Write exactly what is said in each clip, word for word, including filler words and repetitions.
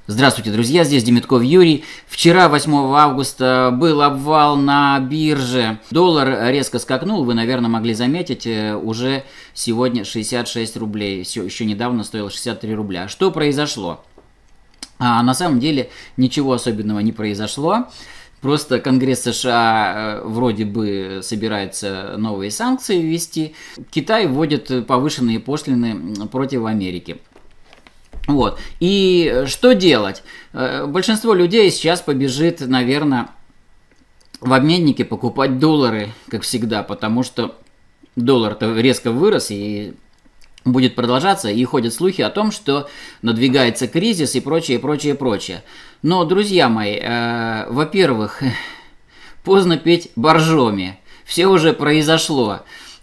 Здравствуйте, друзья, здесь Демитков Юрий. Вчера, восьмого августа, был обвал на бирже. Доллар резко скакнул, вы, наверное, могли заметить, уже сегодня шестьдесят шесть рублей. Все, еще недавно стоил шестьдесят три рубля. Что произошло? А на самом деле ничего особенного не произошло. Просто Конгресс США вроде бы собирается новые санкции ввести. Китай вводит повышенные пошлины против Америки. Вот. И что делать? Большинство людей сейчас побежит, наверное, в обменнике покупать доллары, как всегда, потому что доллар-то резко вырос и будет продолжаться, и ходят слухи о том, что надвигается кризис и прочее, прочее, прочее. Но, друзья мои, э, во-первых, поздно петь боржоми. Все уже произошло.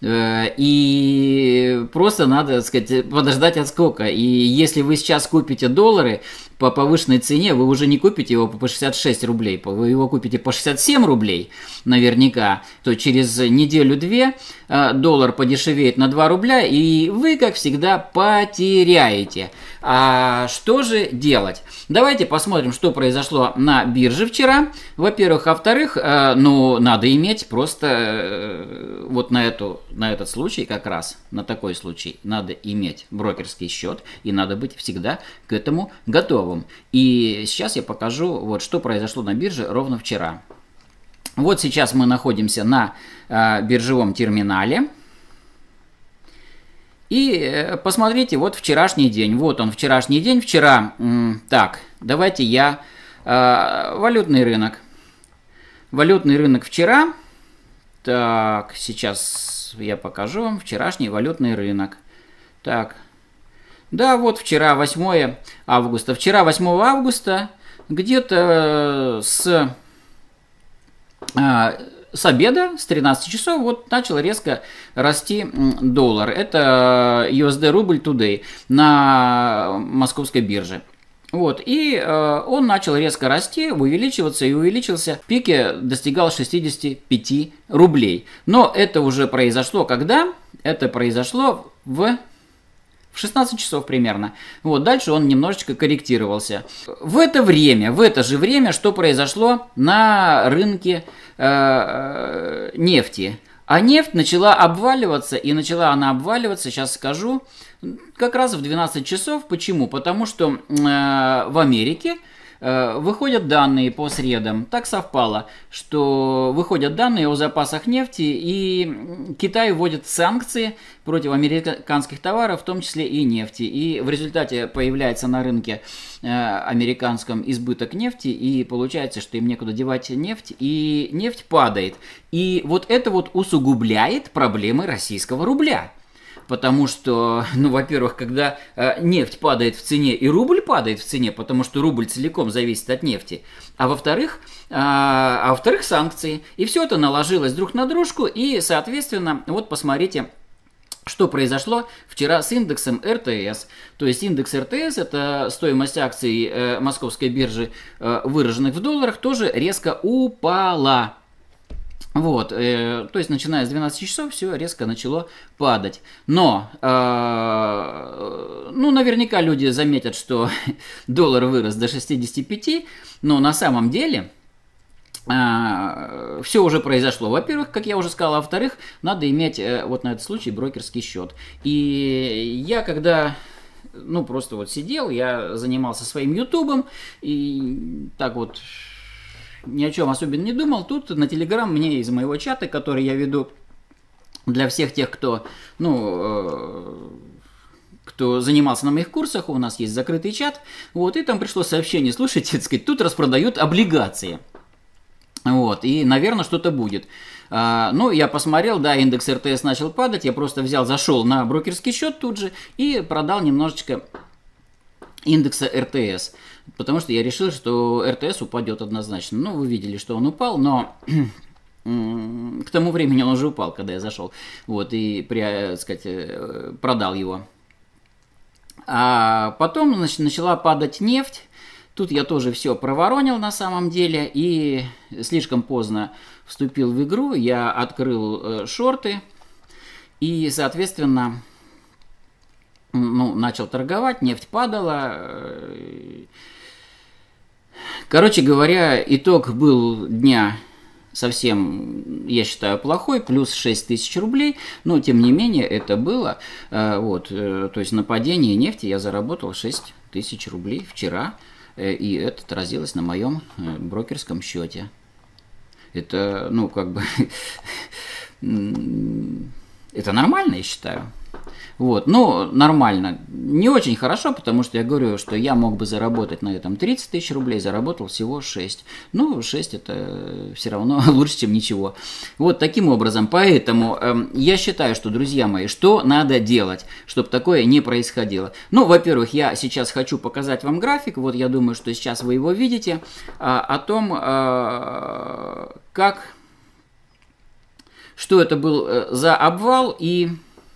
И просто надо, так сказать, подождать отскока. И если вы сейчас купите доллары по повышенной цене, вы уже не купите его по шестьдесят шесть рублей, вы его купите по шестьдесят семь рублей наверняка, то через неделю-две доллар подешевеет на два рубля, и вы, как всегда, потеряете. А что же делать? Давайте посмотрим, что произошло на бирже вчера. Во-первых, а во-вторых, ну, надо иметь просто вот на, эту, на этот случай как раз, на такой случай, надо иметь брокерский счет, и надо быть всегда к этому готовым. И сейчас я покажу, вот что произошло на бирже ровно вчера. Вот сейчас мы находимся на э, биржевом терминале. И посмотрите, вот вчерашний день. Вот он, вчерашний день. Вчера, так, давайте я... Э, валютный рынок. Валютный рынок вчера. Так, сейчас я покажу вам вчерашний валютный рынок. Так, да, вот вчера, восьмого августа. Вчера, восьмого августа, где-то с... Э, С обеда, с тринадцати часов, вот начал резко расти доллар. Это ю эс ди рубль Today на московской бирже. Вот, и э, он начал резко расти, увеличиваться, и увеличился. В пике достигал шестидесяти пяти рублей. Но это уже произошло когда? Это произошло в... В шестнадцать часов примерно. Вот, дальше он немножечко корректировался. В это время, в это же время, что произошло на рынке э, нефти? А нефть начала обваливаться, и начала она обваливаться, сейчас скажу, как раз в двенадцать часов. Почему? Потому что э, в Америке э, выходят данные по средам. Так совпало, что выходят данные о запасах нефти, и Китай вводит санкции против американских товаров, в том числе и нефти. И в результате появляется на рынке э, американском избыток нефти, и получается, что им некуда девать нефть, и нефть падает. И вот это вот усугубляет проблемы российского рубля. Потому что, ну, во-первых, когда э, нефть падает в цене, и рубль падает в цене, потому что рубль целиком зависит от нефти. А во-вторых, э, а во-вторых, санкции. И все это наложилось друг на дружку, и, соответственно, вот посмотрите, что произошло вчера с индексом эр тэ эс. То есть индекс эр тэ эс, это стоимость акций э, московской биржи, э, выраженных в долларах, тоже резко упала. Вот, э, то есть начиная с двенадцати часов все резко начало падать. Но, э, ну, наверняка люди заметят, что доллар вырос до шестидесяти пяти, но на самом деле... Uh, все уже произошло. Во-первых, как я уже сказал, а во-вторых, надо иметь uh, вот на этот случай брокерский счет. И я когда, ну, просто вот сидел, я занимался своим ютубом, и так вот ни о чем особенно не думал. Тут на Телеграм мне из моего чата, который я веду для всех тех, кто, ну... Uh, кто занимался на моих курсах, у нас есть закрытый чат, вот, и там пришло сообщение, слушайте, так сказать, тут распродают облигации. Вот, и, наверное, что-то будет. А, ну, я посмотрел, да, индекс эр тэ эс начал падать, я просто взял, зашел на брокерский счет тут же и продал немножечко индекса эр тэ эс, потому что я решил, что эр тэ эс упадет однозначно. Ну, вы видели, что он упал, но к тому времени он уже упал, когда я зашел, вот, и, так сказать, продал его. А потом, значит, начала падать нефть. Тут я тоже все проворонил на самом деле и слишком поздно вступил в игру. Я открыл э, шорты и, соответственно, ну, начал торговать, нефть падала. Э, Короче говоря, итог был дня совсем, я считаю, плохой, плюс шесть тысяч рублей, но тем не менее это было, вот, то есть на падении нефти я заработал шесть тысяч рублей вчера, и это отразилось на моем брокерском счете. Это, ну, как бы, это нормально, я считаю. Вот, ну, нормально. Не очень хорошо, потому что я говорю, что я мог бы заработать на этом тридцать тысяч рублей, заработал всего шесть. Ну, шесть это все равно лучше, чем ничего. Вот таким образом. Поэтому э, я считаю, что, друзья мои, что надо делать, чтобы такое не происходило. Ну, во-первых, я сейчас хочу показать вам график. Вот я думаю, что сейчас вы его видите. А, о том, а, как, что это был за обвал и...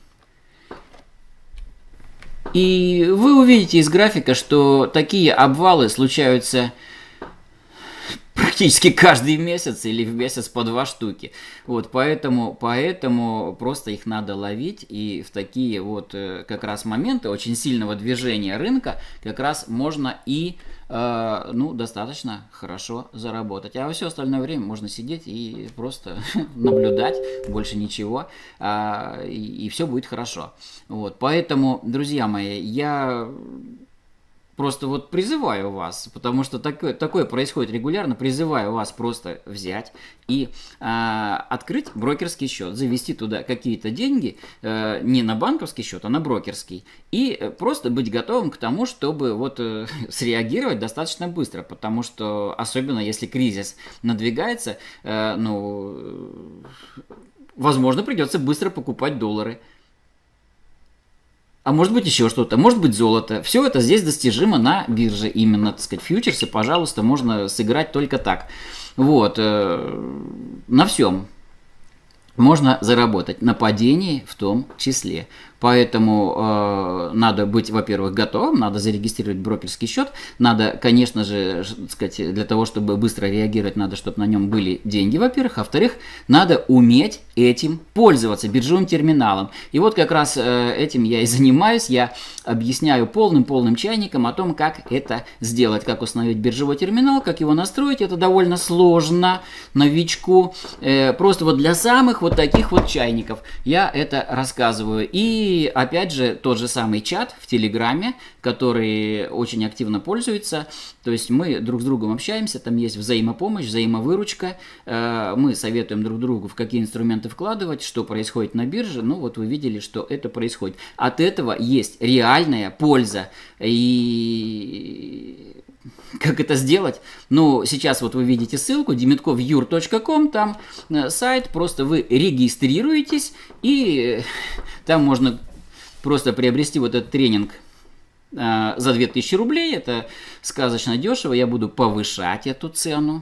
И вы увидите из графика, что такие обвалы случаются практически каждый месяц или в месяц по два штуки. Вот, поэтому, поэтому просто их надо ловить, и в такие вот как раз моменты очень сильного движения рынка как раз можно и э, ну, достаточно хорошо заработать. А все остальное время можно сидеть и просто наблюдать, больше ничего, э, и, и все будет хорошо. Вот, поэтому, друзья мои, я... Просто вот призываю вас, потому что такое, такое происходит регулярно, призываю вас просто взять и э, открыть брокерский счет, завести туда какие-то деньги, э, не на банковский счет, а на брокерский, и просто быть готовым к тому, чтобы вот э, среагировать достаточно быстро, потому что, особенно если кризис надвигается, э, ну, возможно, придется быстро покупать доллары. А может быть еще что-то, может быть золото. Все это здесь достижимо на бирже. Именно, так сказать, фьючерсы, пожалуйста, можно сыграть только так. Вот, э, на всем можно заработать, на падении в том числе. Поэтому э, надо быть, во-первых, готовым, надо зарегистрировать брокерский счет, надо, конечно же, так сказать, для того, чтобы быстро реагировать, надо, чтобы на нем были деньги, во-первых, а во-вторых, надо уметь этим пользоваться, биржевым терминалом. И вот как раз э, этим я и занимаюсь, я объясняю полным-полным чайником о том, как это сделать, как установить биржевой терминал, как его настроить, это довольно сложно новичку, э, просто вот для самых вот таких вот чайников я это рассказываю. И И опять же тот же самый чат в Телеграме, который очень активно пользуется. То есть мы друг с другом общаемся, там есть взаимопомощь, взаимовыручка. Мы советуем друг другу, в какие инструменты вкладывать, что происходит на бирже. Ну вот вы видели, что это происходит. От этого есть реальная польза. И... Как это сделать? Ну, сейчас вот вы видите ссылку демитков юр точка ком, там сайт, просто вы регистрируетесь, и там можно просто приобрести вот этот тренинг э, за две тысячи рублей, это сказочно дешево, я буду повышать эту цену.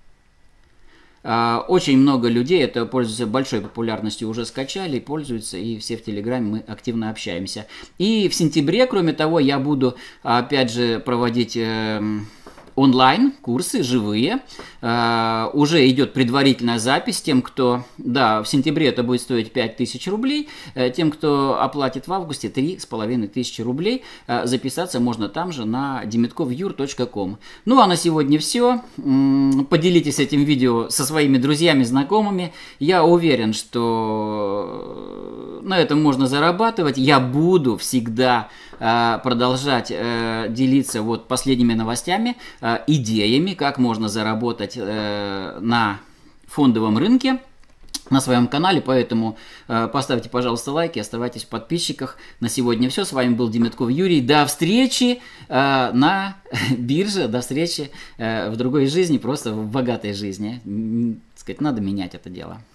Э, очень много людей, это пользуется большой популярностью, уже скачали, пользуются, и все в Телеграме мы активно общаемся. И в сентябре, кроме того, я буду опять же проводить... Э, онлайн-курсы, живые. Uh, уже идет предварительная запись тем, кто... Да, в сентябре это будет стоить пять тысяч рублей. Uh, тем, кто оплатит в августе три с половиной тысячи рублей. Uh, записаться можно там же на демитков юр точка ком. Ну а на сегодня все. Um, поделитесь этим видео со своими друзьями, знакомыми. Я уверен, что на этом можно зарабатывать. Я буду всегда uh, продолжать uh, делиться вот последними новостями, идеями, как можно заработать э, на фондовом рынке на своем канале, поэтому э, поставьте, пожалуйста, лайки, оставайтесь в подписчиках. На сегодня все. С вами был Демитков Юрий. До встречи э, на бирже, до встречи э, в другой жизни, просто в богатой жизни. Н- сказать, надо менять это дело.